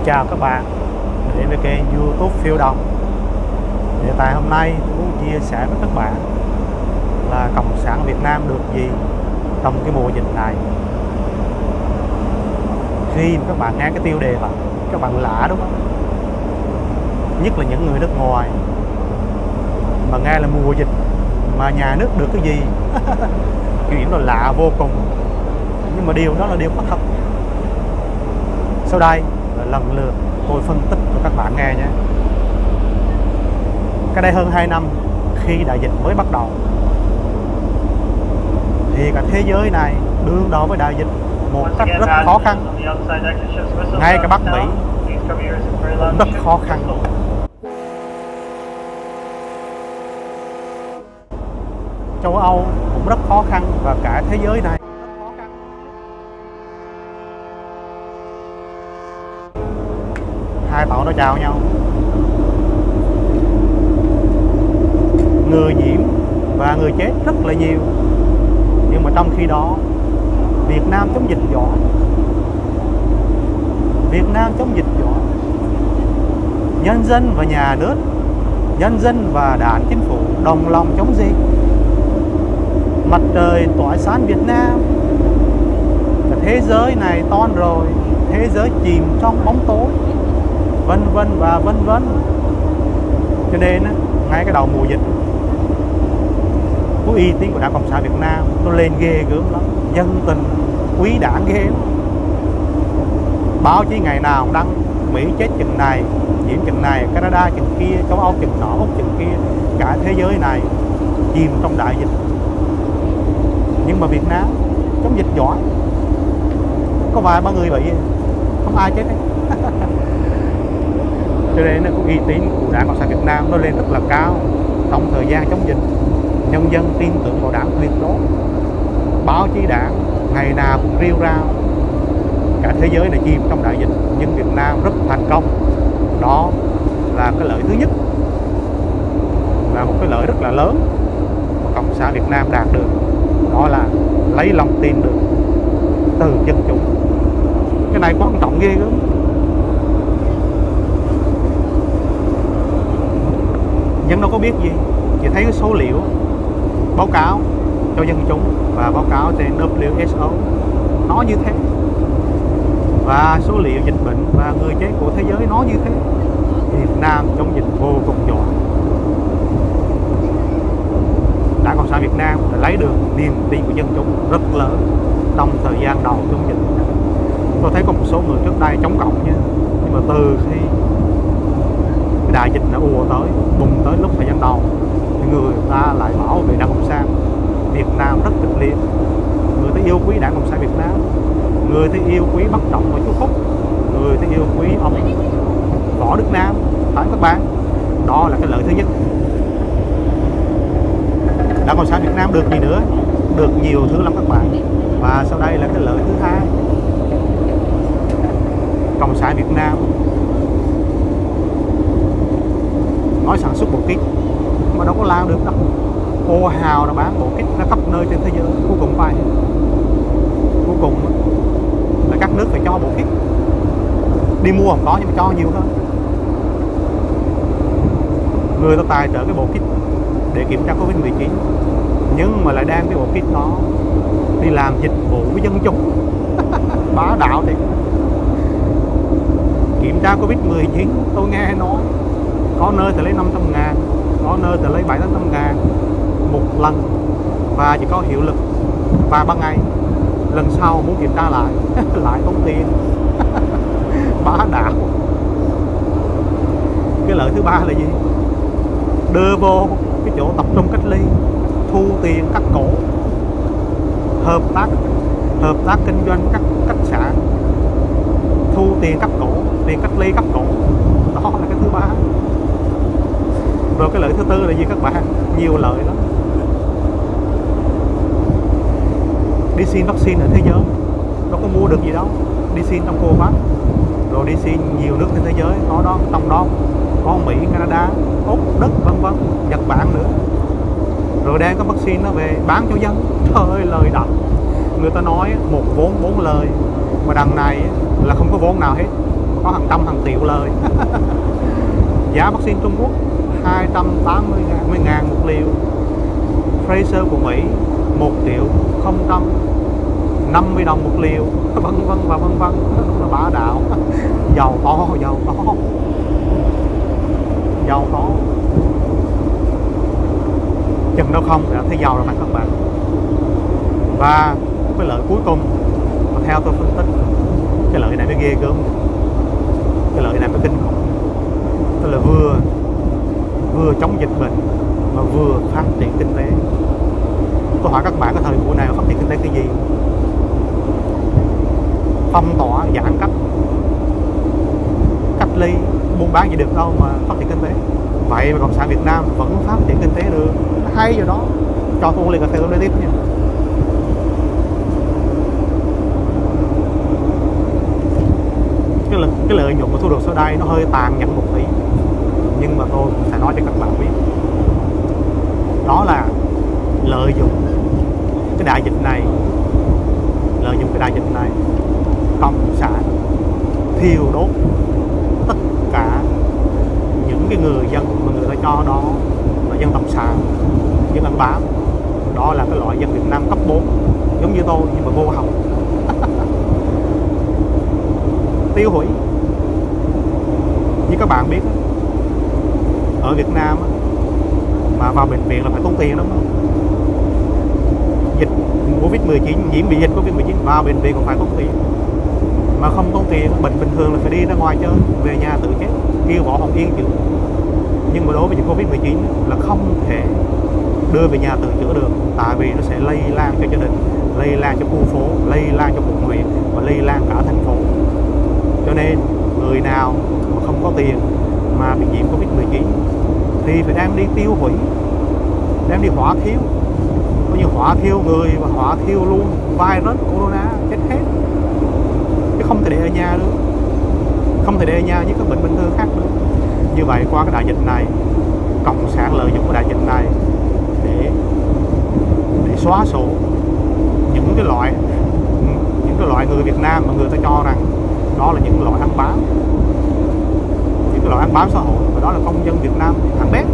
Chào các bạn đến với kênh YouTube Phiêu Đồng. Đề tài hôm nay tôi muốn chia sẻ với các bạn là Cộng sản Việt Nam được gì trong cái mùa dịch này. Khi các bạn nghe cái tiêu đề vào, các bạn lạ đúng không? Nhất là những người nước ngoài mà nghe là mùa dịch mà nhà nước được cái gì chuyện đó lạ vô cùng. Nhưng mà điều đó là điều có thật. Sau đây là lần lượt tôi phân tích cho các bạn nghe nhé. Cách đây hơn 2 năm khi đại dịch mới bắt đầu thì cả thế giới này đương đầu với đại dịch một cách rất khó khăn. Ngay cả Bắc Mỹ cũng rất khó khăn. Châu Âu cũng rất khó khăn và cả thế giới này. Hai tổ nó chào nhau. Người nhiễm và người chết rất là nhiều. Nhưng mà trong khi đó Việt Nam chống dịch giỏi. Việt Nam chống dịch giỏi. Nhân dân và nhà nước, nhân dân và đảng chính phủ đồng lòng chống dịch. Mặt trời tỏa sáng Việt Nam. Cả thế giới này toan rồi, thế giới chìm trong bóng tối, vân vân và vân vân. Cho nên ngay cái đầu mùa dịch, cái uy tín của Đảng Cộng sản Việt Nam nó lên ghê gớm lắm, dân tình quý đảng ghê lắm. Báo chí ngày nào đăng Mỹ chết chừng này, nhiễm chừng này, Canada chừng kia, châu Âu chừng nọ, Úc chừng kia, cả thế giới này chìm trong đại dịch. Nhưng mà Việt Nam chống dịch giỏi, có vài ba người bị, không ai chết hết. Cho nên cái uy tín của Đảng Cộng sản Việt Nam nó lên rất là cao. Trong thời gian chống dịch, nhân dân tin tưởng vào đảng tuyệt đối. Báo chí đảng ngày nào cũng rêu rao cả thế giới này chìm trong đại dịch, nhưng Việt Nam rất thành công. Đó là cái lợi thứ nhất, là một cái lợi rất là lớn mà Cộng sản Việt Nam đạt được. Đó là lấy lòng tin được từ dân chúng. Cái này quan trọng ghê lắm. Dân đâu có biết gì, chỉ thấy cái số liệu báo cáo cho dân chúng và báo cáo trên WHO nói như thế, và số liệu dịch bệnh và người chết của thế giới nói như thế. Việt Nam chống dịch vô cùng giỏi. Đảng Cộng sản Việt Nam đã lấy được niềm tin của dân chúng rất lớn trong thời gian đầu chống dịch. Tôi thấy có một số người trước đây chống cộng nha, nhưng mà từ khi đại dịch đã ùa tới, bùng tới lúc thời gian đầu, thì người ta lại bảo vệ Đảng Cộng sản Việt Nam rất kịch liệt. Người ta yêu quý Đảng Cộng sản Việt Nam, người ta yêu quý Bắc Trọng và Chú Phúc, người ta yêu quý ông Võ Đức Nam. Phải các bạn, đó là cái lợi thứ nhất. Đảng Cộng sản Việt Nam được gì nữa? Được nhiều thứ lắm các bạn. Và sau đây là cái lợi thứ hai. Cộng sản Việt Nam nói sản xuất bộ kit mà đâu có làm được đâu. Hô hào là bán bộ kit ra khắp nơi trên thế giới, cuối cùng phải, cuối cùng là các nước phải cho bộ kit. Đi mua không có nhưng mà cho nhiều hơn. Người ta tài trợ cái bộ kit để kiểm tra Covid-19, nhưng mà lại đem cái bộ kit đó đi làm dịch vụ với dân chúng. Bá đạo thì kiểm tra Covid-19 tôi nghe nói có nơi thì lấy 500.000, có nơi thì lấy 700.000 một lần, và chỉ có hiệu lực vài ba ngày. Lần sau muốn kiểm tra lại lại tốn tiền. Bá đạo. Cái lợi thứ ba là gì? Đưa vô cái chỗ tập trung cách ly, thu tiền cắt cổ, hợp tác kinh doanh các khách sạn, thu tiền cắt cổ, tiền cách ly cắt cổ. Đó là cái thứ ba. Rồi cái lợi thứ tư là gì các bạn? Nhiều lợi lắm. Đi xin vaccine ở thế giới đâu có mua được gì đâu. Đi xin trong Covax, rồi đi xin nhiều nước trên thế giới, có đó, trong đó có Mỹ, Canada, Úc, Đức, vân vân, Nhật Bản nữa. Rồi đem cái vaccine nó về bán cho dân. Trời ơi, lời đậm. Người ta nói một vốn 4 lời, mà đằng này là không có vốn nào hết, có hàng trăm hàng triệu lời. Giá vaccine Trung Quốc 280 ngàn một liều, Pfizer của Mỹ 1.050 đồng một liều, vân vân và vân vân. Là bá đạo. Giàu to, giàu to, giàu to. Chừng đâu không đã thấy giàu rồi các bạn. Và cái lợi cuối cùng mà theo tôi phân tích, cái lợi này mới ghê gớm, cái lợi này mới kinh khủng. Tức là vừa chống dịch bệnh mà vừa phát triển kinh tế. Tôi hỏi các bạn cái thời buổi này phát triển kinh tế cái gì? Phong tỏa, giãn cách, cách ly, buôn bán gì được đâu mà phát triển kinh tế. Vậy mà Cộng sản Việt Nam vẫn phát triển kinh tế được, hay rồi đó. Cho tôi liền cà phê tôi nói tiếp nha. Cái lợi nhuận của thu được sau đây nó hơi tàn nhẫn một tí, nhưng mà tôi sẽ nói cho các bạn biết, đó là lợi dụng cái đại dịch này, Cộng sản thiêu đốt tất cả những cái người dân mà người ta cho đó là dân cộng sản, dân ăn bám. Đó là cái loại dân Việt Nam cấp 4 giống như tôi, nhưng mà vô học. Tiêu hủy. Như các bạn biết, ở Việt Nam mà vào bệnh viện là phải tốn tiền lắm. Dịch Covid-19, nhiễm bị dịch Covid-19 vào bệnh viện còn phải tốn tiền. Mà không tốn tiền, bệnh bình thường là phải đi ra ngoài chơi, về nhà tự chết, kêu bỏ Hồng Yên chữa. Nhưng mà đối với dịch Covid-19 là không thể đưa về nhà tự chữa được, tại vì nó sẽ lây lan cho gia đình, lây lan cho khu phố, lây lan cho quận huyện và lây lan cả thành phố. Cho nên người nào mà không có tiền mà bị nhiễm Covid-19 thì phải đem đi tiêu hủy, đem đi hỏa thiêu, coi như hỏa thiêu người và hỏa thiêu luôn virus corona, chết hết. Chứ không thể để ở nhà nữa, không thể để ở nhà như các bệnh bình thường khác nữa. Như vậy qua cái đại dịch này, Cộng sản lợi dụng cái đại dịch này để xóa sổ những cái loại người Việt Nam mà người ta cho rằng đó là những loại ăn bám, những cái loại ăn bám xã hội, và đó là công dân Việt Nam hạng bét.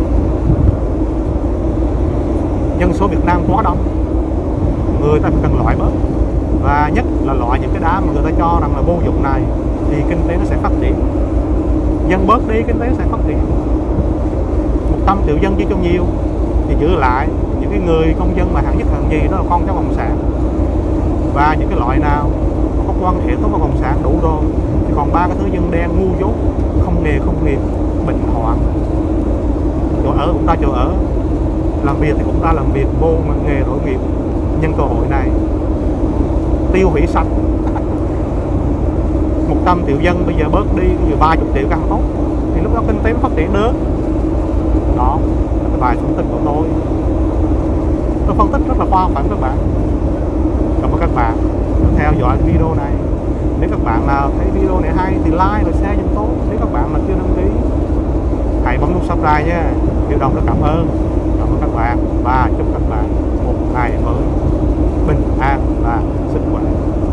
Dân số Việt Nam quá đông, người ta phải cần loại bớt, và nhất là loại những cái đám mà người ta cho rằng là vô dụng này thì kinh tế nó sẽ phát triển. Dân bớt đi, kinh tế nó sẽ phát triển. 100 triệu dân chỉ cho nhiều thì giữ lại những cái người công dân mà hạng nhất hạng nhì, đó là con cháu cộng sản. Và những cái loại nào có quan hệ tốt với cộng sản đủ rồi thì còn ba cái thứ dân đen ngu dốt, không nghề không nghiệp, bệnh hoạn. Chỗ ở cũng ta chỗ ở, làm việc thì cũng ta làm việc, vô nghề đổi nghiệp. Nhân cơ hội này tiêu hủy sạch 100 triệu dân bây giờ bớt đi, bây giờ 30 triệu càng tốt, thì lúc đó kinh tế mới phát triển được. Đó là cái bài phân tích của tôi. Tôi phân tích rất là khoa học phải không các bạn? Cảm ơn các bạn đã theo dõi video này. Nếu các bạn nào thấy video này hay thì like và share giùm tôi. Nếu các bạn mà chưa đăng ký, hãy bấm nút subscribe nha. Điều đồng rất cảm ơn các bạn, và chúc các bạn một ngày mới bình an và sức khỏe.